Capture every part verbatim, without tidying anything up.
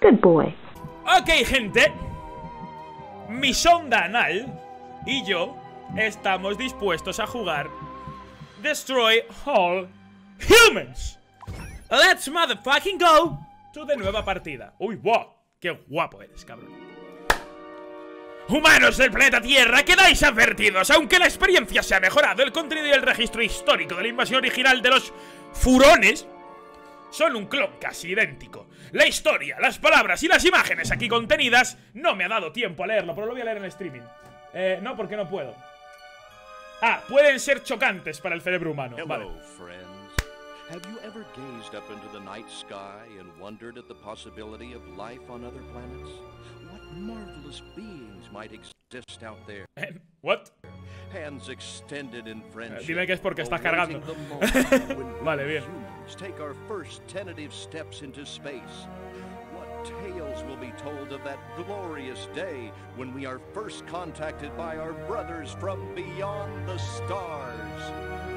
Good boy. Ok, gente. Mi sonda anal y yo estamos dispuestos a jugar Destroy All Humans. Let's motherfucking go to the nueva partida. Uy, wow, qué guapo eres, cabrón. Humanos del planeta Tierra, quedáis advertidos. Aunque la experiencia se ha mejorado, el contenido y el registro histórico de la invasión original de los furones son un clon casi idéntico. La historia, las palabras y las imágenes aquí contenidas, no me ha dado tiempo a leerlo, pero lo voy a leer en el streaming. Eh, no, porque no puedo. Ah, pueden ser chocantes para el cerebro humano. Hello, vale. friends. Have you ever gazed up into the night sky and wondered at the possibility of life on other planets? What marvelous beings might exist out there? What? Hands extended in friendship. Dime que es porque estás cargando. Vale, bien. Take our first tentative steps into space. What tales will be told of that glorious day when we are first contacted by our brothers from beyond the stars?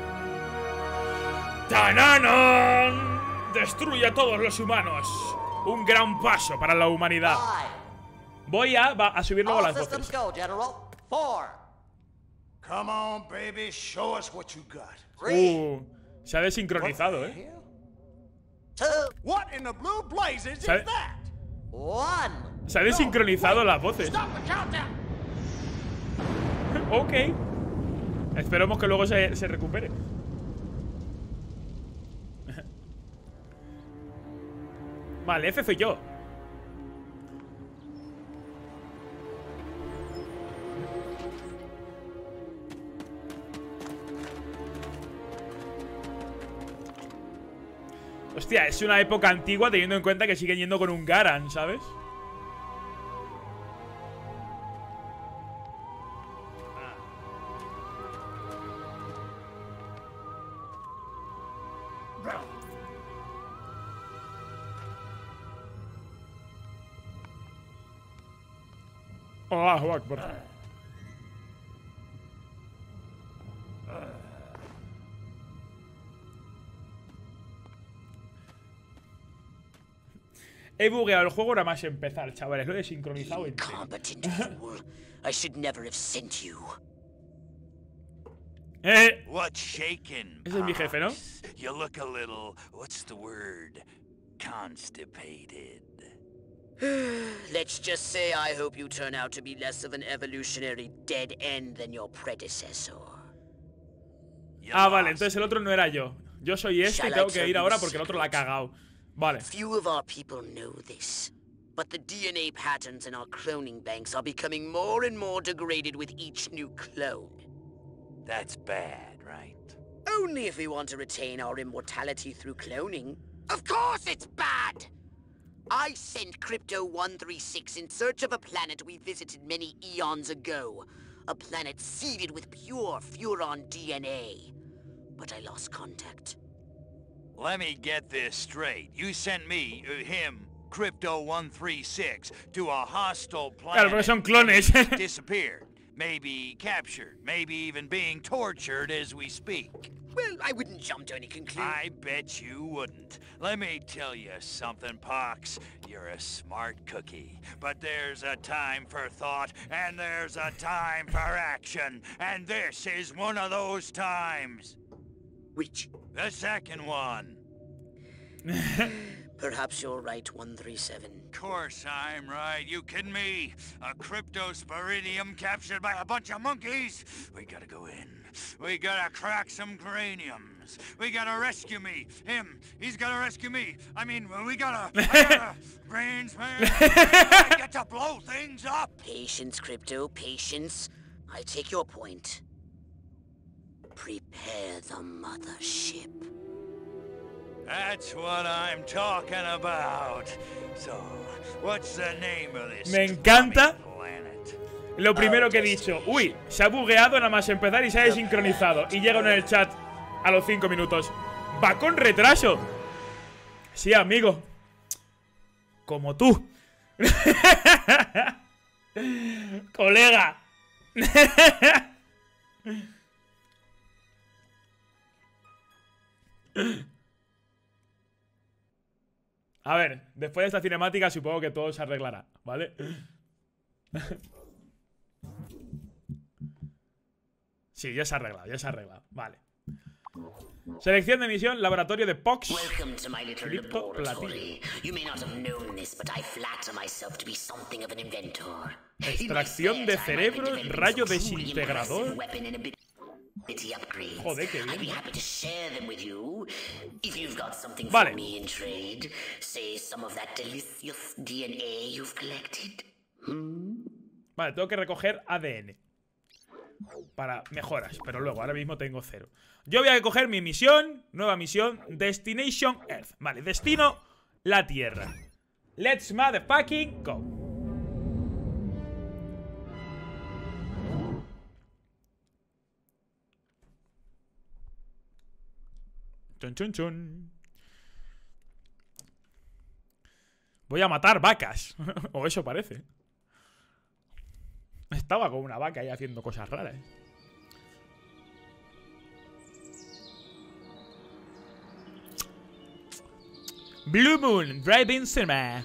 ¡Tananon! Destruye a todos los humanos. Un gran paso para la humanidad. Voy a, va, a subir luego las voces. Come on, baby, show us what you got. Uh, se ha desincronizado, eh. What in the blue blazes is Se ha, that? One. se ha desincronizado las voces. Stop the countdown. Ok. Esperemos que luego se, se recupere. Vale, F soy yo. Hostia, es una época antigua teniendo en cuenta que siguen yendo con un Garan, ¿sabes? Allahu Akbar. He bugueado el juego nada más empezar, chavales. Lo he desincronizado. Incompetent fool. I should never have sent you. Eh. What's shaking? Ese es mi jefe, ¿no? You look a little, what's the word? Constipated. Let's just say I hope you turn out to be less of an evolutionary dead end than your predecessor. Ah, vale, entonces el otro no era yo. Yo soy este y tengo que ir ahora porque el otro la ha cagado. Vale. Few of our people know this, but the D N A patterns in our cloning banks are becoming more and more degraded with each new clone. That's bad, right? Only if we want to retain our immortality through cloning. Of course it's bad! I sent Crypto one three six in search of a planet we visited many eons ago. A planet seeded with pure Furon D N A. But I lost contact. Let me get this straight. You sent me, uh, him, Crypto one three six, to a hostile planet. Claro, porque son clones. Disappeared. Maybe captured. Maybe even being tortured as we speak. Well, I wouldn't jump to any conclusion. I bet you wouldn't. Let me tell you something, Pox. You're a smart cookie. But there's a time for thought, and there's a time for action. And this is one of those times. Which? The second one. Perhaps you're right, one three seven. Of course I'm right. You kidding me? A cryptosporidium captured by a bunch of monkeys? We gotta go in. We gotta crack some craniums. We gotta rescue me. Him. He's gotta rescue me. I mean, we gotta... I gotta brains, man. I get to blow things up. Patience, Crypto, patience. I take your point. Prepare the mothership. That's what I'm talking about. So, what's the name of this? Me encanta lo primero que he dicho. Uy, se ha bugueado nada más empezar y se ha desincronizado. Y llega en el chat a los cinco minutos. Va con retraso. Sí, amigo. Como tú. Colega. A ver, después de esta cinemática supongo que todo se arreglará, ¿vale? Sí, ya se ha arreglado, ya se ha arreglado, vale. Selección de misión, laboratorio de Pox. Welcome to my little Cripto laboratory. You may not have known this, but I flatter myself to be something of an inventor. Extracción de cerebro, rayo desintegrador. Joder, qué bien. Vale. Vale, tengo que recoger A D N para mejoras, pero luego, ahora mismo tengo cero. Yo voy a coger mi misión, nueva misión, Destination Earth. Vale, destino la Tierra. Let's motherfucking go. Chon, chon, chon. Voy a matar vacas. O eso parece. Estaba con una vaca ahí haciendo cosas raras. Blue Moon, Drive-In Cinema.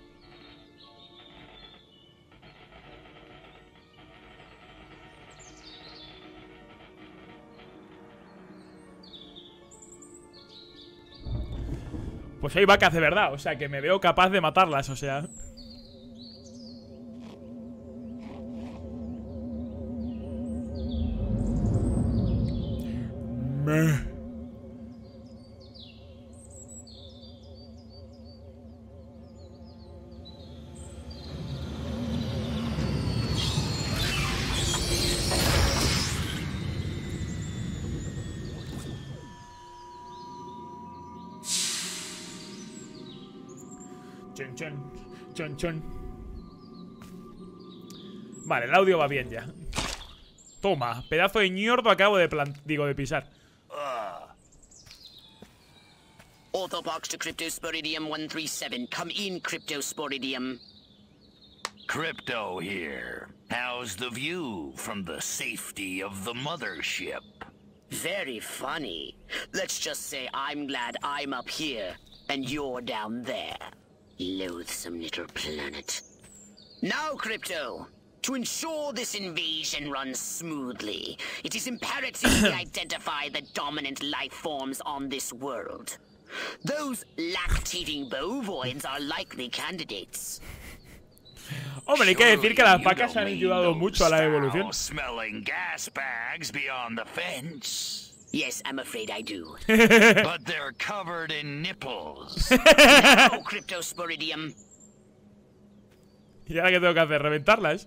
Pues hay vacas de verdad, o sea que me veo capaz de matarlas, o sea. Me... Chon, chon, chon, chon. Vale, el audio va bien ya. Toma, pedazo de ñordo acabo de plant digo de pisar. Orthobox to Cryptosporidium one three seven. Come in, Cryptosporidium. Crypto here. How's the view from the safety of the mothership? Very funny. Let's just say I'm glad I'm up here and you're down there. Loathsome little planet. Now, Crypto, to ensure this invasion runs smoothly, it is imperative we identify the dominant life forms on this world. Those lactating bovoids are likely candidates. Hombre, hay que decir que las vacas han ayudado mucho a la evolución. Smelling gas bags beyond the fence. Yes, I'm afraid I do. But they're covered in nipples. Now, Cryptosporidium. ¿Y ahora qué tengo que hacer? ¿Reventarlas?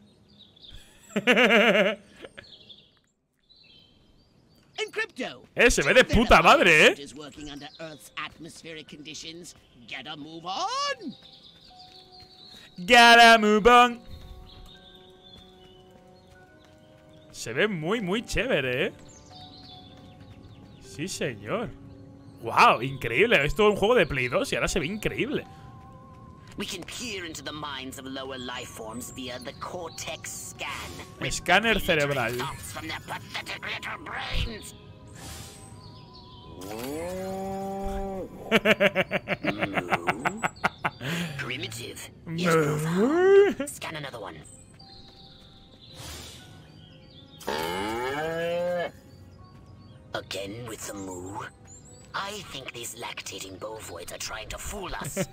And Crypto. Eh, se ve de puta madre, eh. Is working under Earth's atmospheric conditions. Gotta move on. Gotta move on. Se ve muy, muy chévere, eh. Sí, señor. Wow, increíble. Esto es un juego de Play dos y ahora se ve increíble. We can peer into the minds of lower life forms via the cortex scan. Escáner cerebral. From their pathetic little brains. Moo. Primitive. Yes, profound. Scan another one. Again with the moo. I think these lactating bovoids are trying to fool us.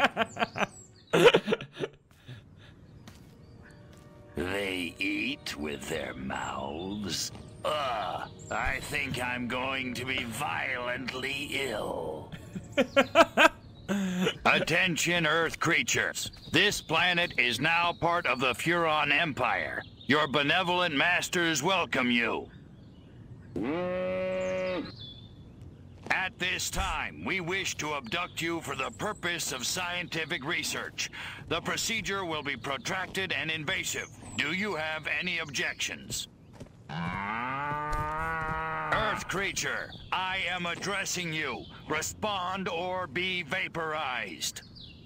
They eat with their mouths. Ugh, I think I'm going to be violently ill. Attention, Earth creatures. This planet is now part of the Furon Empire. Your benevolent masters welcome you. At this time, we wish to abduct you for the purpose of scientific research. The procedure will be protracted and invasive. Do you have any objections? Earth creature, I am addressing you. Respond or be vaporized.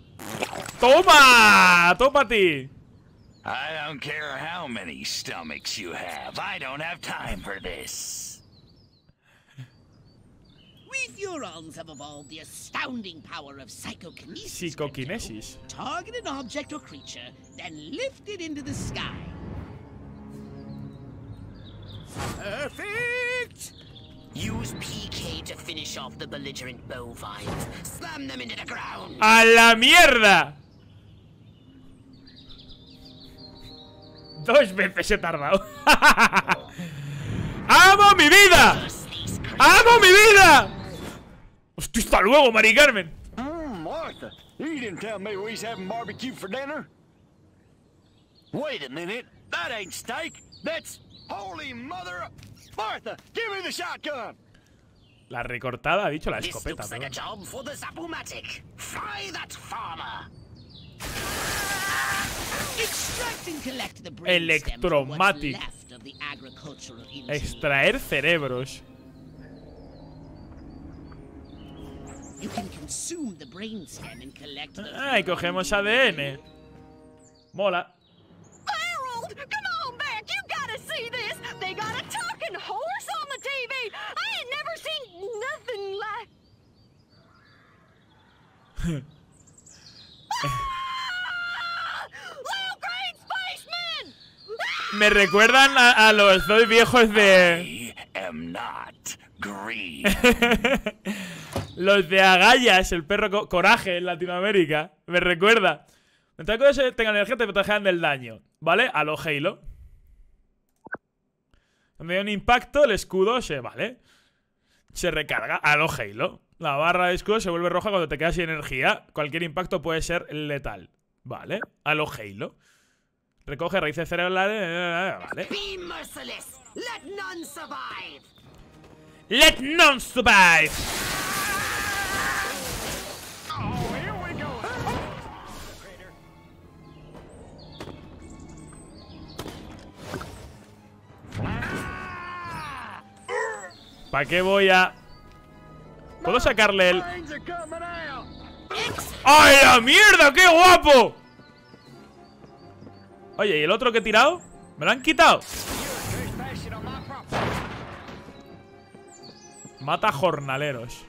¡Toma! ¡Toma a ti! I don't care how many stomachs you have. I don't have time for this. We We Furons have evolved the astounding power of psychokinesis. Psicoquinesis. Crypto. Target an object or creature, then lift it into the sky. Perfect! Use P K to finish off the belligerent bovines. Slam them into the ground. ¡A la mierda! Dos veces he tardado. ¡Amo mi vida! ¡Amo mi vida! ¡Hostia, hasta luego, Mari Carmen! Mm, Martha, you didn't tell me we was having barbecue for dinner. Wait a minute, that ain't steak. That's holy mother of... Martha, give me the shotgun. La recortada ha dicho la This escopeta, looks like a perdón. job for the Zapomatic. Fry that farmer. Extract and collect the brain stem from what's Electromatic. left of the agricultural engine. Extraer cerebros. You can consume the brainstem and collect the Ay, cogemos A D N. Mola. Harold, come on back. You gotta see this. They got a talking horse on the T V. I ain't never seen nothing like. Ah! Little green spaceman! Me recuerdan a, a los dos viejos de... I am not green. Los de agallas, el perro co coraje en Latinoamérica. Me recuerda. Mientras que ellos tengan energía te protegerán del daño, ¿vale? A lo Halo. Cuando hay un impacto, el escudo se... ¿Vale? Se recarga a lo Halo. La barra de escudo se vuelve roja cuando te quedas sin energía. Cualquier impacto puede ser letal. ¿Vale? A lo Halo. Recoge raíces cerebrales. ¿Vale? Be merciless. Let none survive. Let none survive. Oh, here we go. ¿Para qué voy a...? ¿Puedo sacarle el...? Brains are coming out. ¡Ay, la mierda! ¡Qué guapo! Oye, ¿y el otro que he tirado? ¿Me lo han quitado? Trespassing on my property. Mata jornaleros.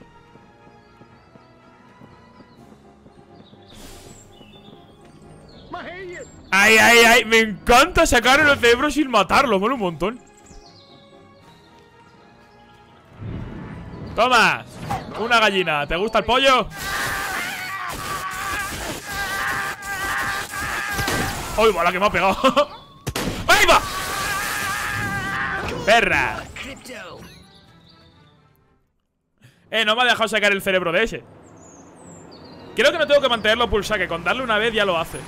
My head. ¡Ay, ay, ay! Me encanta sacar los cerebros sin matarlos. Mola un montón. ¡Toma! Una gallina. ¿Te gusta el pollo? ¡Ay, va, la que me ha pegado! ¡Ahí va! ¡Perra! Crypto. Eh, no me ha dejado sacar el cerebro de ese. Creo que no tengo que mantenerlo pulsado, que con darle una vez ya lo hace.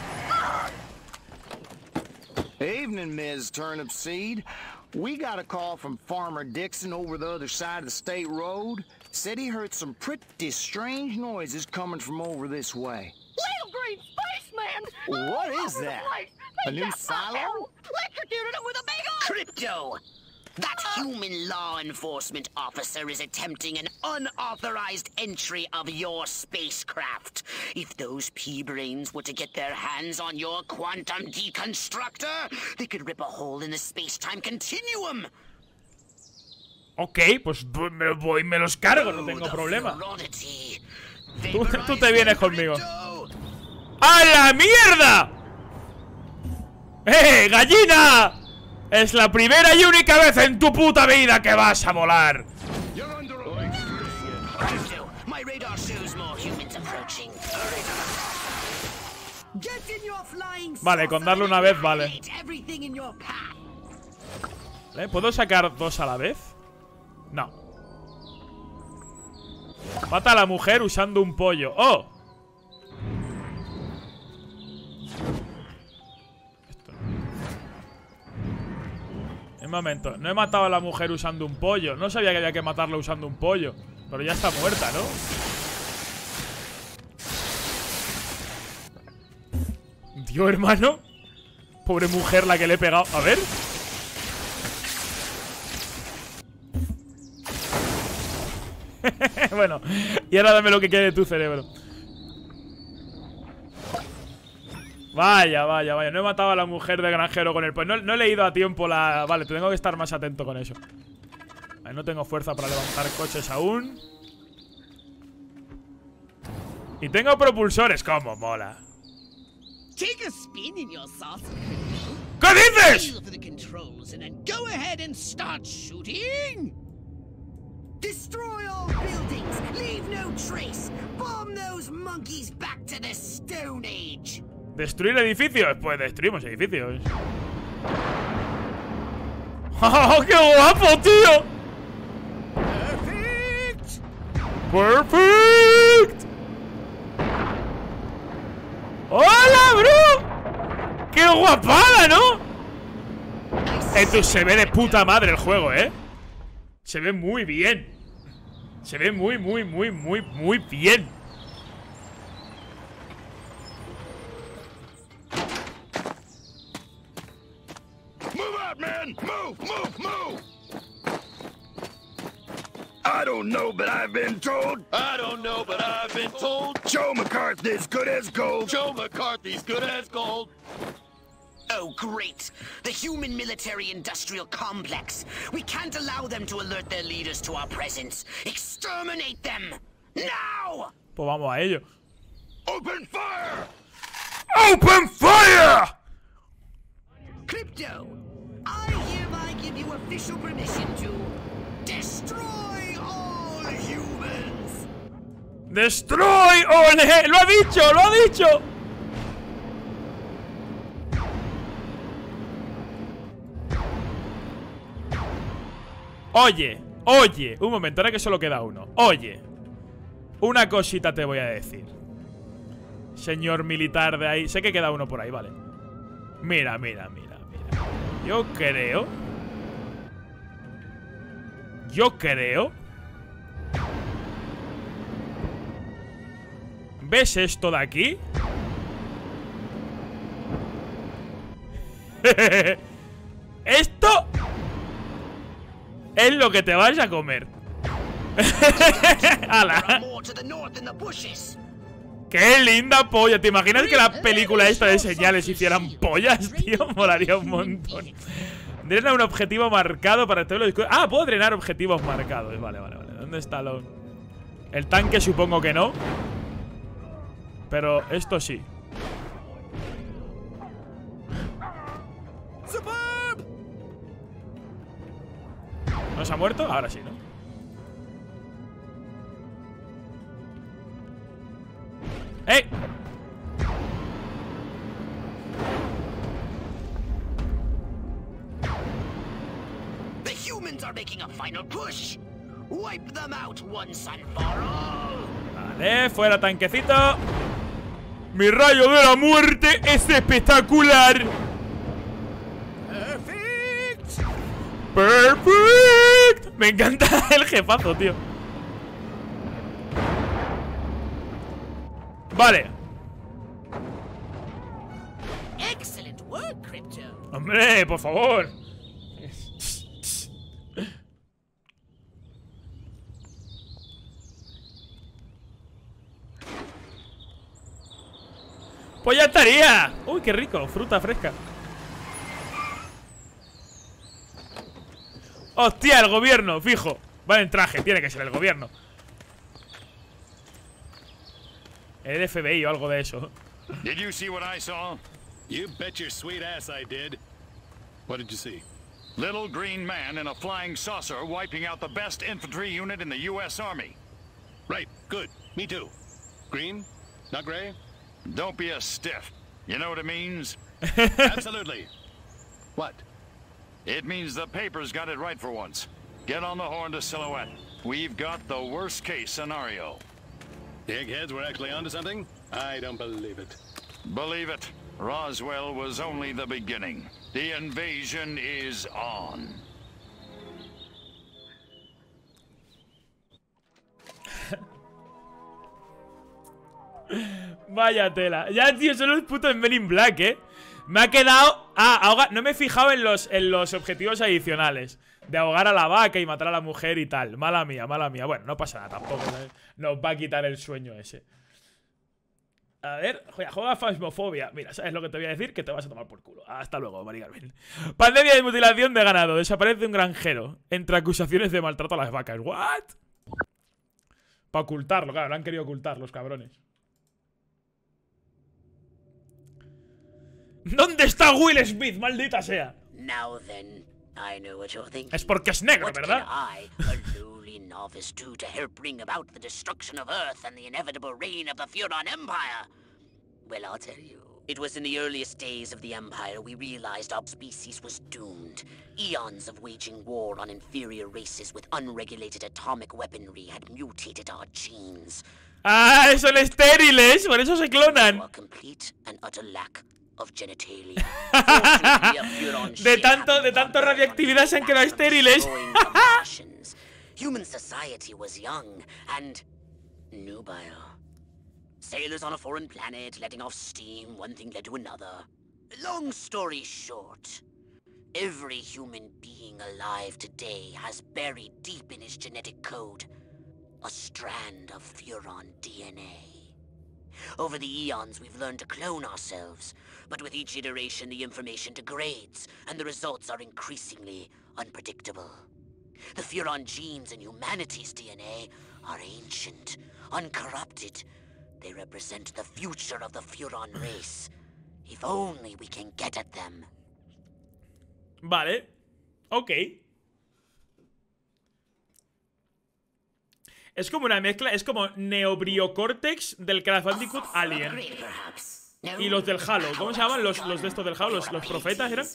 Evening, Miz Turnipseed. We got a call from Farmer Dixon over the other side of the state road. Said he heard some pretty strange noises coming from over this way. Little green spaceman! What All is over the that? place. A They new got my silo? Harold electrocuted him with a big old... Crypto! That human law enforcement officer is attempting an unauthorized entry of your spacecraft. If those pea-brains were to get their hands on your quantum deconstructor, they could rip a hole in the space-time continuum. Ok, pues me voy, me los cargo, no tengo The problema. Fluidity. Tú, tú te Vaporize vienes them, conmigo. Crypto. ¡A la mierda! ¡Eh, gallina! Es la primera y única vez en tu puta vida que vas a volar. Crypto, my radar shows more humans approaching. Get in your flying Vale, con darle una vez vale. saucer and everything in your path. ¿Eh? ¿Puedo sacar dos a la vez? No. Mata a la mujer usando un pollo. ¡Oh! Esto no. Un momento, no he matado a la mujer usando un pollo. No sabía que había que matarla usando un pollo. Pero ya está muerta, ¿no? Dios, hermano. Pobre mujer la que le he pegado. A ver. Bueno, y ahora dame lo que quede de tu cerebro. Vaya, vaya, vaya. No he matado a la mujer de granjero con el... Pues no, no he leído a tiempo la... Vale, tengo que estar más atento con eso. Vale, no tengo fuerza para levantar coches aún. Y tengo propulsores, como mola. Take a spin in your saucer. ¿Qué dices? Feel for the controls and then go ahead and start shooting. Destroy all buildings, leave no trace. Bomb those monkeys back to the Stone Age. ¿Destruir edificios? Pues destruimos edificios. ¡Oh, qué guapo, tío! Perfect. ¡Perfect! ¡Hola, bro! ¡Qué guapada, ¿no? Esto se ve de puta madre el juego, ¿eh? Se ve muy bien. Se ve muy, muy, muy, muy, muy bien. Move out, man! Move, move, move! I don't know, but I've been told. I don't know, but I've been told. Joe McCarthy's good as gold. Joe McCarthy's good as gold. Oh, great. The human military-industrial complex. We can't allow them to alert their leaders to our presence. Exterminate them! Now! Pues vamos a ello. Open fire! ¡Open fire! Crypto, I hereby give you official permission to destroy all humans. ¡Destroy all! ¡Lo ha dicho! ¡Lo ha dicho! Oye, oye, un momento, ahora que solo queda uno. Oye, una cosita te voy a decir, señor militar de ahí. Sé que queda uno por ahí, vale. Mira, mira, mira, mira. Yo creo Yo creo ¿Ves esto de aquí? Esto es lo que te vas a comer. ¡Hala! ¡Qué linda polla! ¿Te imaginas que la película esta de señales hicieran pollas, tío? Molaría un montón. Drena un objetivo marcado para el disco. Ah, puedo drenar objetivos marcados. Vale, vale, vale. ¿Dónde está lo...? El tanque supongo que no. Pero esto sí. ¿No se ha muerto? Ahora sí, ¿no? ¡Eh! The humans are making a final push. Wipe them out once and for all. Vale, fuera tanquecito. Mi rayo de la muerte es espectacular. Perfect. Perfect. Me encanta el jefazo, tío. Vale. Excellent work, Crypto. Hombre, por favor. Pues ya estaría. Uy, qué rico, fruta fresca. Hostia, el gobierno, fijo. Va en traje, tiene que ser el gobierno. El F B I o algo de eso. Did you see what I saw? You bet your sweet ass I did. What did you see? Little green man in a flying saucer wiping out the best infantry unit in the U S Army. Right, good. Me too. Green? Not gray? Don't be a stiff. You know what it means? Absolutely. What? It means the paper's got it right for once. Get on the horn to Silhouette. We've got the worst case scenario. The eggheads were actually onto something? I don't believe it. Believe it. Roswell was only the beginning. The invasion is on. Vaya tela. Ya, tío, son los putos Men in Black, ¿eh? Me ha quedado... Ah, ahogar... No me he fijado en los, en los objetivos adicionales. De ahogar a la vaca y matar a la mujer y tal. Mala mía, mala mía. Bueno, no pasa nada tampoco, ¿sabes? Nos va a quitar el sueño ese. A ver, juega Phasmophobia. Mira, ¿sabes lo que te voy a decir? Que te vas a tomar por culo. Hasta luego, Mari Carmen. Pandemia de mutilación de ganado. Desaparece un granjero. Entre acusaciones de maltrato a las vacas. ¿What? Para ocultarlo, claro. Lo han querido ocultar los cabrones. ¿Dónde está Will Smith, maldita sea? Now then, I know what you're thinking. Es porque es negro, What ¿verdad? can I, a lowly novice, do to help bring about the destruction of Earth and the inevitable reign of the Furon Empire? Well, I'll tell you. It was in the earliest days of the Empire we realized our species was doomed. Eons of waging war on inferior races with unregulated atomic weaponry had mutated our genes. Ah, son estériles, por eso se clonan. A complete and utter lack of genitalia. De tanto, de tanto radioactividad se han quedado estériles. Human society was young and nubile. Sailors on a foreign planet, letting off steam, one thing led to another. Long story short, every human being alive today has buried deep in his genetic code a strand of Furon D N A. Over the eons, we've learned to clone ourselves, but with each iteration, the information degrades, and the results are increasingly unpredictable. The Furon genes in humanity's D N A are ancient, uncorrupted. They represent the future of the Furon race. If only we can get at them. Vale. Ok. Es como una mezcla, es como Neobriocortex del Crash Bandicoot Alien. Y los del Halo, ¿cómo se llaman? Los, los de estos del Halo, los, los profetas, ¿eran?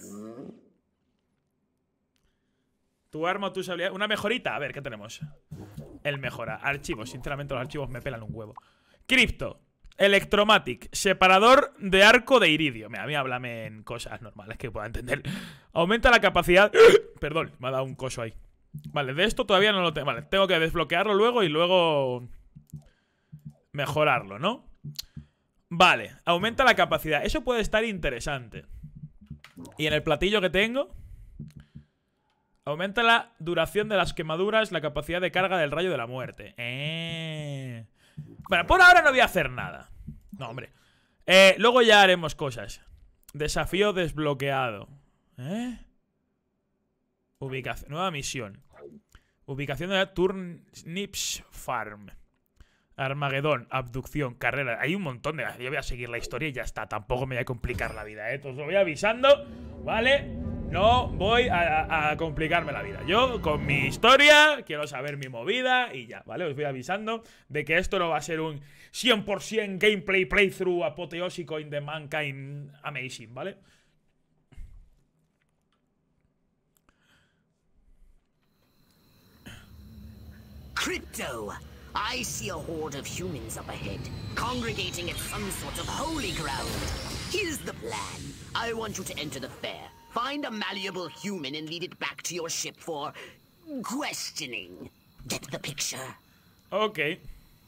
Tu arma o tus habilidades. Una mejorita, a ver, ¿qué tenemos? El mejora, archivos, sinceramente los archivos me pelan un huevo. Cripto, Electromatic, separador de arco de iridio. Mira, a mí háblame en cosas normales que pueda entender. Aumenta la capacidad. Perdón, me ha dado un coso ahí. Vale, de esto todavía no lo tengo. Vale, tengo que desbloquearlo luego y luego mejorarlo, ¿no? Vale, aumenta la capacidad. Eso puede estar interesante. Y en el platillo que tengo, aumenta la duración de las quemaduras, la capacidad de carga del rayo de la muerte. Eh... Bueno, por ahora no voy a hacer nada. No, hombre. Eh, luego ya haremos cosas. Desafío desbloqueado. ¿Eh? Ubicación. Nueva misión. Ubicación de la Turnips Farm. Armagedón. Abducción. Carrera. Hay un montón de... Yo voy a seguir la historia y ya está. Tampoco me voy a complicar la vida, ¿eh? Os lo voy avisando. ¿Vale? No voy a, a, a complicarme la vida. Yo, con mi historia, quiero saber mi movida y ya, ¿vale? Os voy avisando de que esto no va a ser un cien por cien gameplay playthrough apoteósico in the mankind amazing, ¿vale? Crypto! I see a horde of humans up ahead, congregating at some sort of holy ground. Here's the plan. I want you to enter the fair. Find a malleable human and lead it back to your ship for questioning. Get the picture? Ok.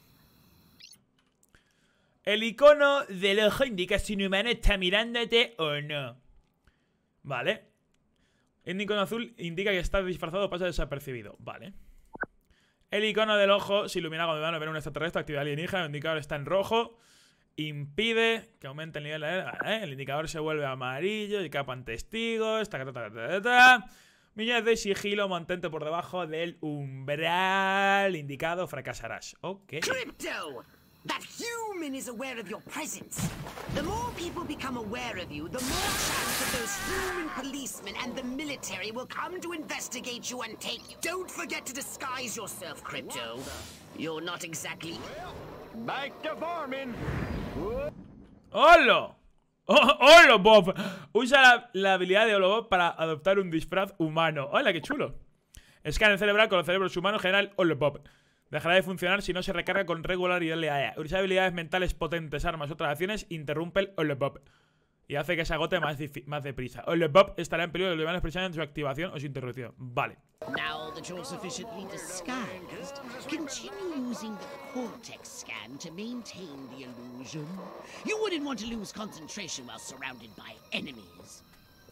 El icono del ojo indica si un humano está mirándote o no. Vale. El icono azul indica que está disfrazado o pasa desapercibido. Vale. El icono del ojo se ilumina cuando van a ver un extraterrestre, actividad alienígena. El indicador está en rojo. Impide que aumente el nivel de... ¿eh? El indicador se vuelve amarillo, escapan testigos, ta, ta, ta, ta, ta. Millones de sigilo, mantente por debajo del umbral indicado, fracasarás. Ok. Crypto! That human is aware of your presence. The more people become aware of you, the more chance that those human policemen and the military will come to investigate you and take you. Don't forget to disguise yourself, Crypto. You're not exactly... Back to farming. ¡Hola! ¡Oh, hola, Bob! Usa la, la habilidad de Holobob para adoptar un disfraz humano. ¡Hola, qué chulo! Escáner cerebral con los cerebros humanos general Holobob. Dejará de funcionar si no se recarga con regularidad. Usa habilidades mentales potentes, armas, otras acciones. Interrumpe el Holobob y hace que se agote más, más deprisa. Holobob estará en peligro de liberar expresión en su activación o su interrupción. Vale. Now that you're sufficiently disguised, continue using the Cortex scan to maintain the illusion. You wouldn't want to lose concentration while surrounded by enemies.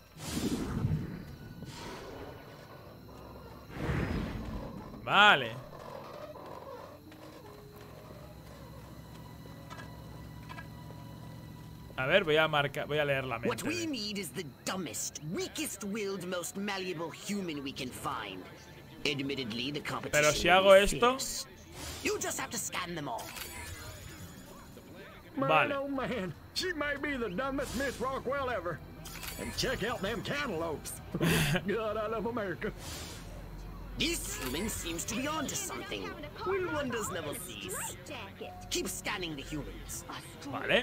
Vale. A ver, voy a marcar, voy a leer la mente. What we need is the dumbest, weakest-willed, most malleable human we can find. Admittedly, the competition. Pero si hago esto, you just have to scan them all. Vale. Man, oh man, she may be the dumbest Miss Rockwell ever. And check out them cantaloupes. God, I love America. This human seems to be onto something. Will wonders never cease. Keep scanning the humans. Vale.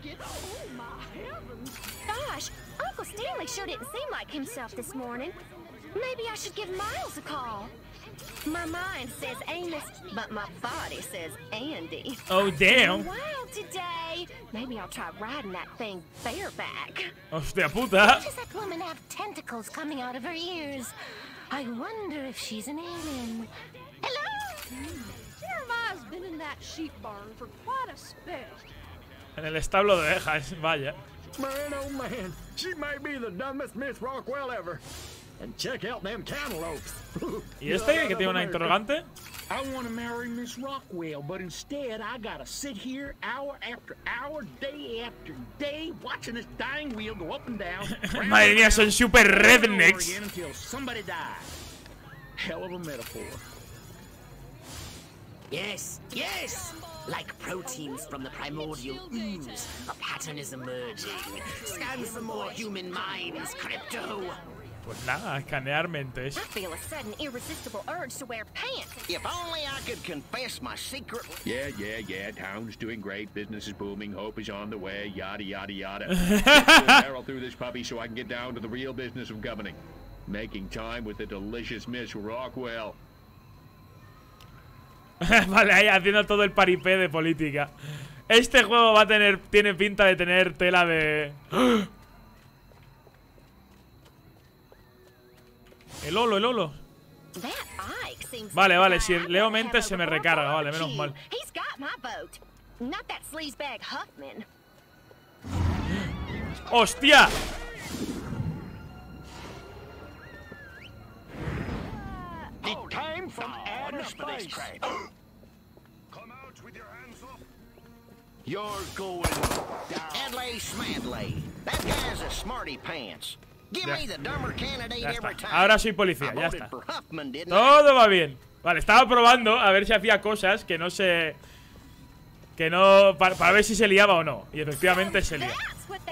Gosh, Uncle Stanley sure didn't seem like himself this morning. Maybe I should give Miles a call. My mind says Amos, but my body says Andy. Oh, damn. Wild today. Maybe I'll try riding that thing bareback. Hostia puta. Why does that woman have tentacles coming out of her ears? I wonder if she's an alien. Hello? Jeremiah's been in that sheep barn for quite a spell. En el establo de ovejas, vaya. Man, oh man, she may be the dumbest Miss Rockwell ever. And check out them cantaloupes. ¿Y este que tiene una interrogante? I want to marry Miss Rockwell, but instead I gotta sit here hour after hour, day after day, watching this dying wheel go up and down. Madre mía, son super rednecks. Until somebody dies. Hell of a metaphor. Yes, yes! Like proteins from the primordial ooze, a pattern is emerging. Scan some more human minds, Crypto! Pues nada, escanear mentes. I feel a sudden irresistible urge to wear pants. If only I could confess my secret. Yeah, yeah, yeah. Town's doing great. Business is booming. Hope is on the way. Yada, yada, yada. Let's barrel through this puppy so I can get down to the real business of governing. Making time with the delicious Miss Rockwell. Vale, ahí haciendo todo el paripé de política. Este juego va a tener, tiene pinta de tener tela de... ¡Oh! El holo, el holo. Vale, vale, si leo mente se me recarga, vale, menos mal. ¡Hostia! It came from outer space. Come out with your hands up. You're going down. Adley Smadley. That guy's a smarty pants. Give me the dumber candidate every time. Ahora soy policía, ya está. Todo va bien. Vale, estaba probando a ver si hacía cosas que no se... Que no... Para, para ver si se liaba o no. Y efectivamente se lía.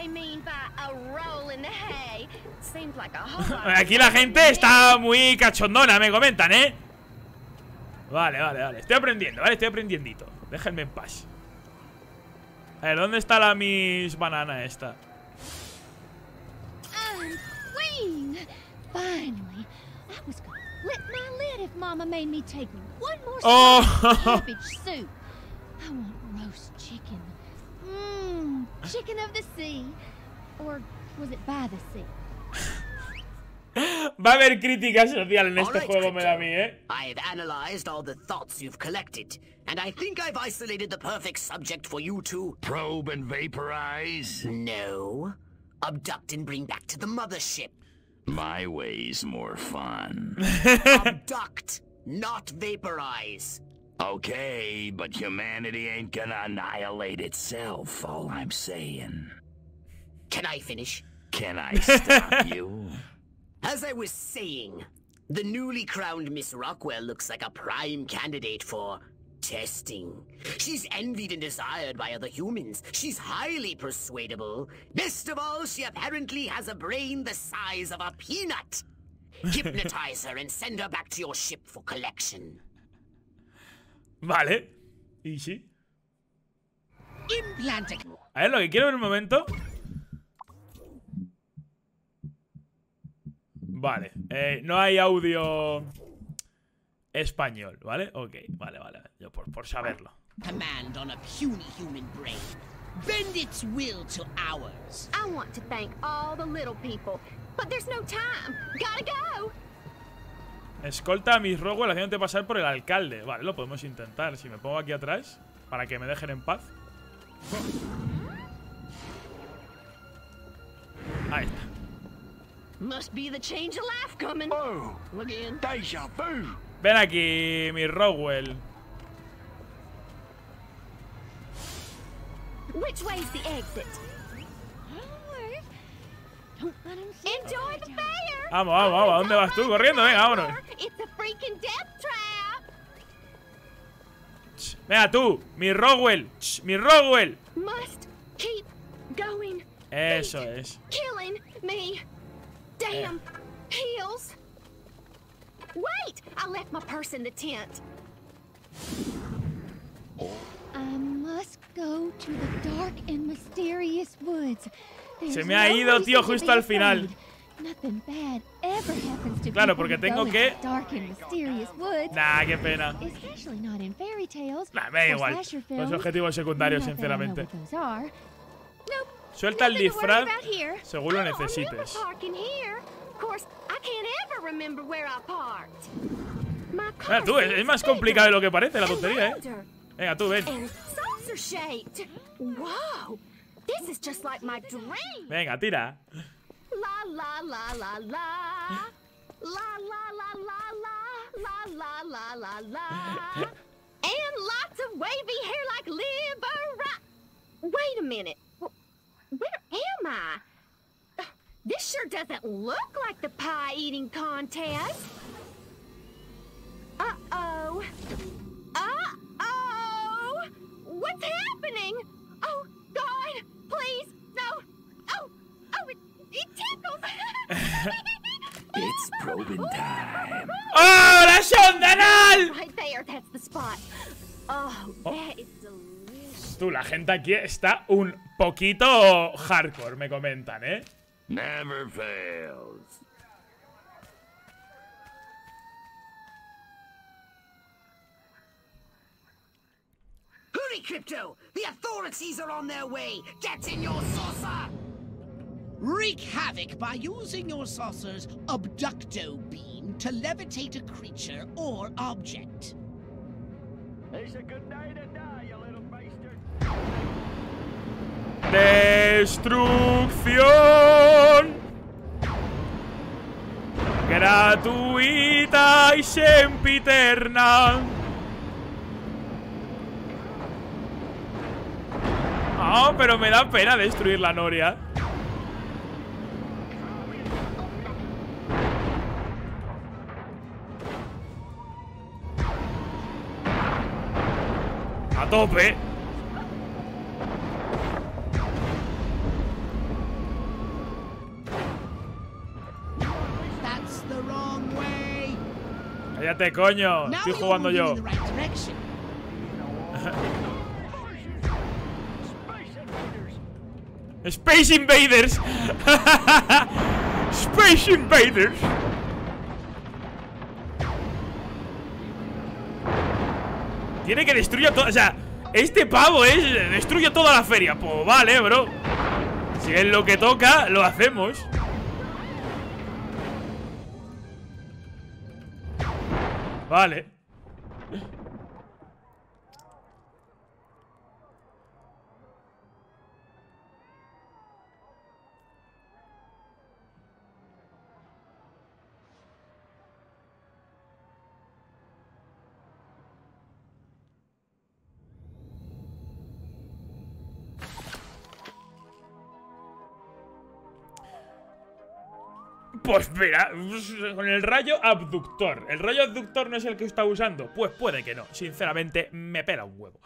Aquí la gente está muy cachondona, me comentan, ¿eh? Vale, vale, vale. Estoy aprendiendo, ¿vale? Estoy aprendiendito. Déjenme en paz. A ver, ¿dónde está la Miss Banana esta? Finally, I was gonna flip my lid if Mama made me take one more oh. slice of cabbage soup. I want roast chicken. Mmm, chicken of the sea. Or was it by the sea? Va a haber crítica social en este right, juego, me da a mí, ¿eh? I've analyzed all the thoughts you've collected, and I think I've isolated the perfect subject for you to... Probe and vaporize? No. Abduct and bring back to the mothership. My way's more fun. Abduct, not vaporize. Okay, but humanity ain't gonna annihilate itself, all I'm saying. Can I finish? Can I stop you? As I was saying, the newly crowned Miss Rockwell looks like a prime candidate for testing. She's envied and desired by other humans. She's highly persuadable. Best of all, she apparently has a brain the size of a peanut. Hypnotize her and send her back to your ship for collection. Vale. Easy. Implant. A ver, lo que quiero ver un momento. Vale. Eh, no hay audio español, ¿vale? Ok, vale, vale. Yo por, por saberlo. Command on a puny human brain. Bend its will to ours. I want to thank all the little people, but there's no time. Gotta go. Escolta a Miss Rockwell haciéndote pasar por el alcalde. Vale, lo podemos intentar. Si me pongo aquí atrás, para que me dejen en paz. Ahí está. Must be the change of life coming. Oh, again. Deja vu. Ven aquí, Miss Rockwell. Which way's the exit? Enjoy the fair. Vamos, vamos, vamos. ¿A dónde vas tú? Corriendo, venga, vámonos. It's a freaking death trap. Venga tú, mi Rockwell. Ch, mi Rockwell. Must keep going. Eso es. Killing me. Damn heels. Wait, I left my purse in the tent. I must go to the dark and mysterious woods. Se me ha ido, tío, justo al final. Nothing bad ever happens to Claro, people porque who tengo go que... into dark and mysterious woods. Nah, qué pena. Especially not in fairy tales. Nah, me da or igual. slasher Los films. objetivos secundarios, Not that I know sinceramente. what those are. Nope. Suelta el Nothing to worry disfraz about here. según lo I don't remember necesites. parking here. Of course, I can't ever remember where I parked. My Mira car tú, es, es más complicado de lo que parece la tontería, eh. rounder Venga, tú, ven. and saucer shaped. Whoa, this is just like my dream. Venga, tira. La la la la la. La la la la la la la la la la. And lots of wavy hair like liver. Wait a minute. Wh- Where am I? Uh, This sure doesn't look like the pie eating contest. Uh-oh. Uh-oh. What's happening? Oh, God, please, no. Oh, oh, it, it tickles. It's probing time. ¡Oh, la sonda anal! Right there, that's the spot. Oh, that is delicious. Tú, la gente aquí está un poquito hardcore, me comentan, ¿eh? Never fails. Hurry, Crypto! The authorities are on their way! Get in your saucer! Wreak havoc by using your saucer's abducto beam to levitate a creature or object. It's a good day to die, you little bastard. Destrucción gratuita y sempiterna. Ah, pero me da pena destruir la noria. A tope. That's the wrong way. Cállate, coño. Now Estoy we're jugando moving yo. in the right direction. Space Invaders. Space Invaders. Tiene que destruir todo. O sea, este pavo es destruye toda la feria. Pues vale, bro. Si es lo que toca, lo hacemos. Vale. Pues mira, con el rayo abductor. ¿El rayo abductor no es el que está usando? Pues puede que no. Sinceramente, me pela un huevo.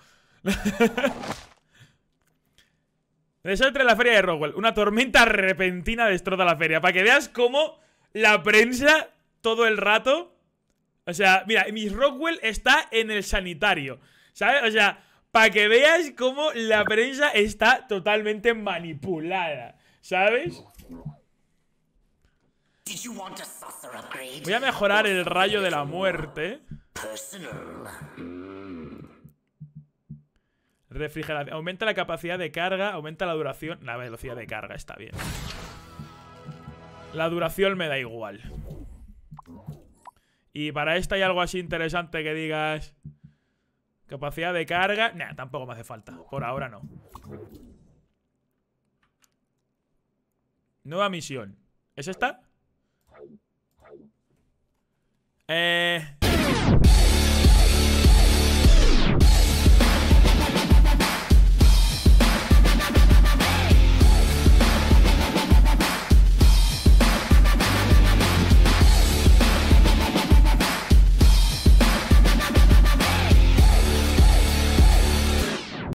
Desastre en la feria de Rockwell. Una tormenta repentina destroza la feria. Para que veas cómo la prensa todo el rato... O sea, mira, Miss Rockwell está en el sanitario, ¿sabes? O sea, para que veas cómo la prensa está totalmente manipulada, ¿sabes? Voy a mejorar el rayo de la muerte. Refrigeración. Aumenta la capacidad de carga. Aumenta la duración. La velocidad de carga está bien. La duración me da igual. Y para esta hay algo así interesante que digas. Capacidad de carga. Nah, tampoco me hace falta. Por ahora no. Nueva misión. ¿Es esta? Eh...